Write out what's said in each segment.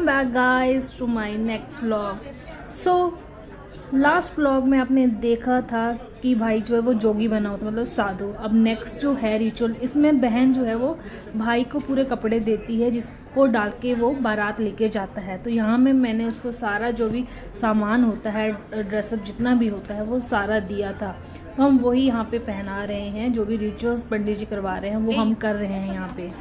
Back guys to my next vlog. So last vlog में आपने देखा था कि भाई जो है वो जोगी बना होता, मतलब साधु। अब नेक्स्ट जो है रिचुअल, इसमें बहन जो है वो भाई को पूरे कपड़े देती है जिसको डाल के वो बारात लेके जाता है। तो यहाँ में मैंने उसको सारा जो भी सामान होता है, ड्रेसअप जितना भी होता है वो सारा दिया था। तो हम वही यहाँ पे पहना रहे हैं, जो भी रिचुअल्स पंडित जी करवा रहे हैं वो हम कर रहे हैं यहाँ पे।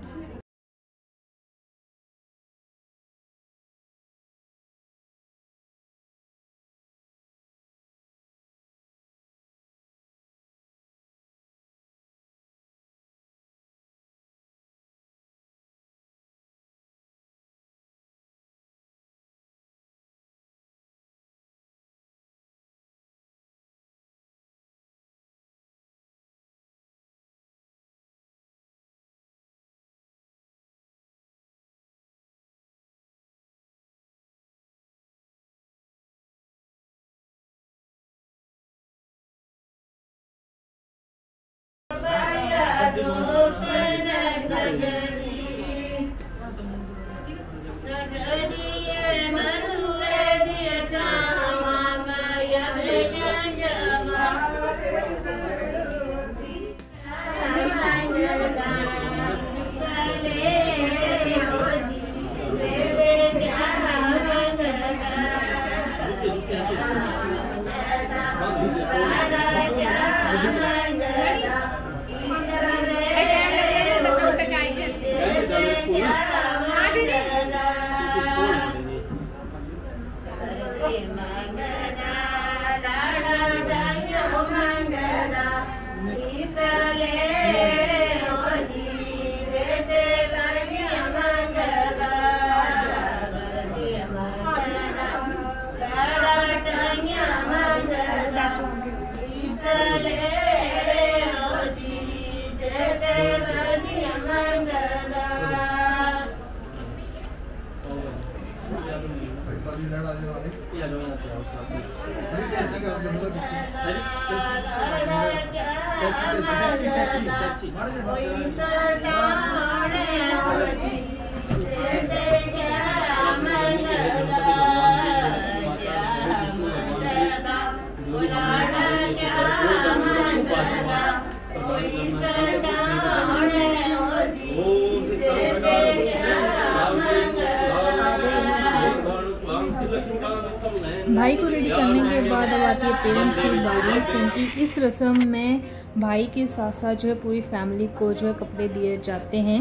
भाई को रेडी करने के बाद अब आती है पेरेंट्स की बारी, क्योंकि इस रस्म में भाई के साथ साथ जो है पूरी फैमिली को जो है कपड़े दिए जाते हैं।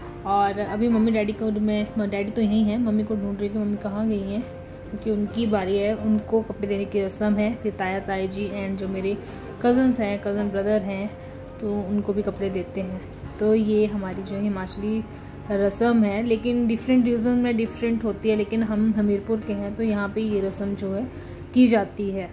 और अभी मम्मी डैडी तो यहीं हैं, मम्मी को ढूंढ रही कि मम्मी कहाँ गई हैं, क्योंकि उनकी बारी है, उनको कपड़े देने की रस्म है। फिर ताया ताई जी एंड जो मेरे कज़न्स हैं, कज़न ब्रदर हैं, तो उनको भी कपड़े देते हैं। तो ये हमारी जो हिमाचली रस्म है, लेकिन डिफरेंट रीजन में डिफरेंट होती है, लेकिन हम हमीरपुर के हैं तो यहाँ पे ये रस्म जो है की जाती है।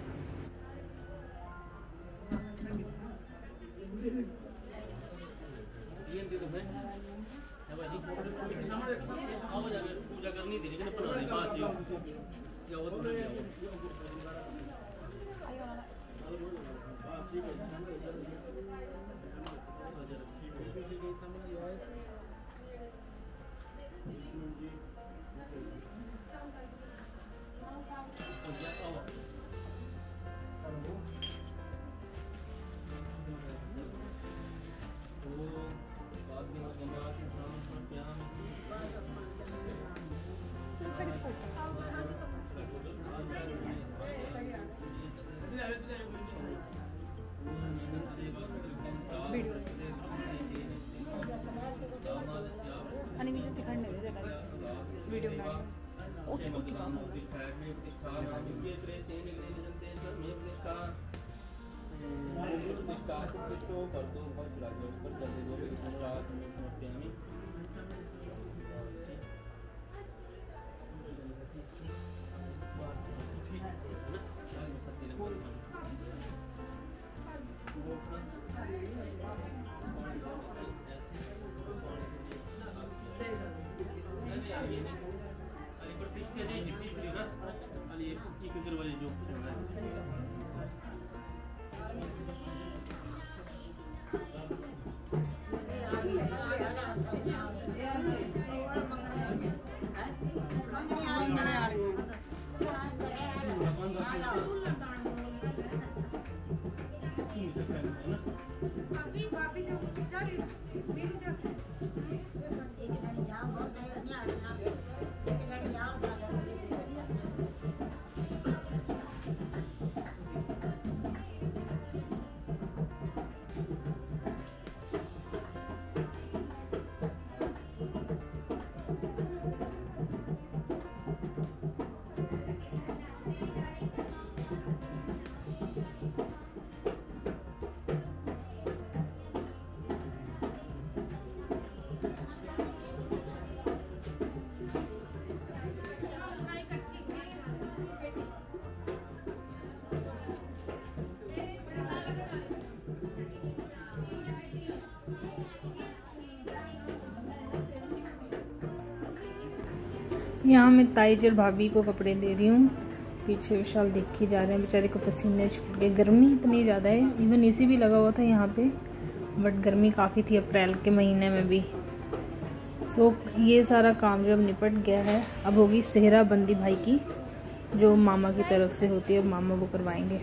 यहाँ मैं ताईज और भाभी को कपड़े दे रही हूँ। पीछे विशाल देख के जा रहे हैं, बेचारे को पसीने छूट गए। गर्मी इतनी ज़्यादा है, इवन एसी भी लगा हुआ था यहाँ पे, बट गर्मी काफ़ी थी अप्रैल के महीने में भी। सो ये सारा काम जो अब निपट गया है, अब होगी सेहरा बंदी भाई की, जो मामा की तरफ से होती है, मामा वो करवाएंगे।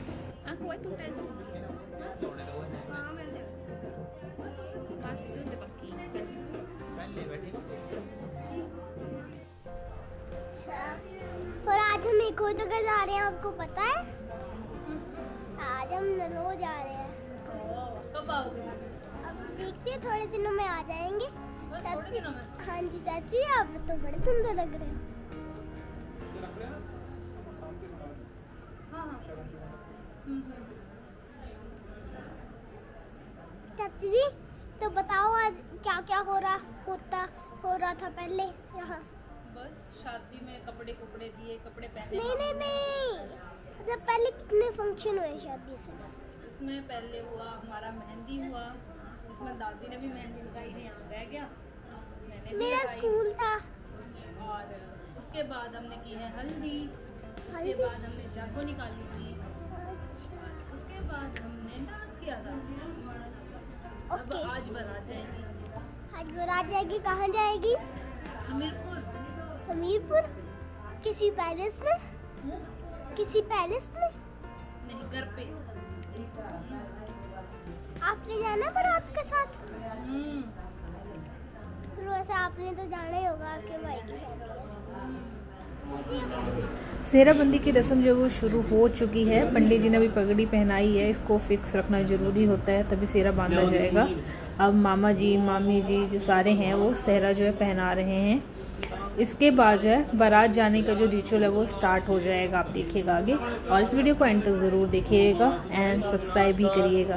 और आज हम एक और जगह जा रहे हैं, आपको पता है? आज हम नलो जा रहे हैं। कब आओगे? अब देखते हैं, थोड़े दिनों में आ जाएंगे। थोड़े दिनों में? हाँ जी चाची, आप तो बड़े सुंदर लग रहे हो। चाची जी तो बताओ आज क्या क्या हो रहा था पहले यहाँ? बस शादी में कपड़े दिए, कपड़े पहने। नहीं, मतलब पहले कितने फंक्शन हुए शादी से? इसमें पहले हुआ हमारा मेहंदी हुआ, जिसमें दादी ने भी मेहंदी लगाई है, यहाँ रह गया, मेरा स्कूल था। और उसके बाद हमने की है हल्दी, उसके बाद हमने जागो निकाली थी। अच्छा। उसके बाद हमने डांस किया था। अब आज बारात जाएगी। आज बारात जाएगी, कहाँ जाएगी? हमीरपुर। किसी पैलेस में? नहीं, घर पे। आपने जाना बारात के साथ? चलो वैसे आपने तो जाना ही होगा, आपके भाई की शादी। सेहराबंदी की रस्म जो वो शुरू हो चुकी है। पंडित जी ने अभी पगड़ी पहनाई है, इसको फिक्स रखना जरूरी होता है, तभी सेहरा बांधा जाएगा। अब मामा जी, मामी जी जो सारे हैं वो सेहरा जो है पहना रहे हैं। इसके बाद जो है बारात जाने का जो रिचुअल है वो स्टार्ट हो जाएगा, आप देखिएगा आगे। और इस वीडियो को एंड तक ज़रूर देखिएगा एंड सब्सक्राइब भी करिएगा।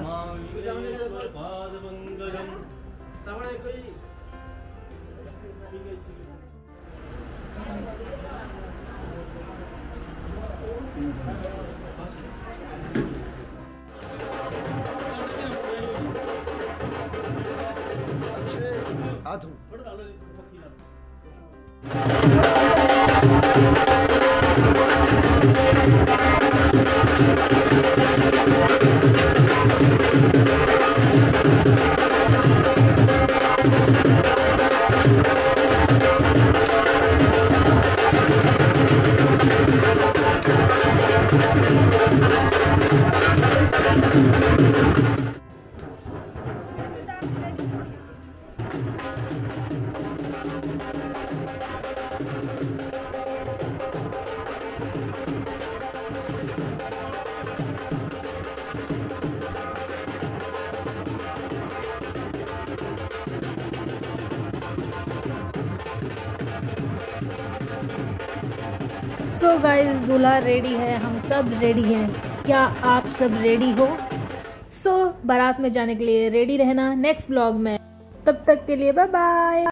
सो गाइस, दूल्हा रेडी है, हम सब रेडी हैं। क्या आप सब रेडी हो? सो बारात में जाने के लिए रेडी रहना नेक्स्ट ब्लॉग में। तब तक के लिए बाय बाय।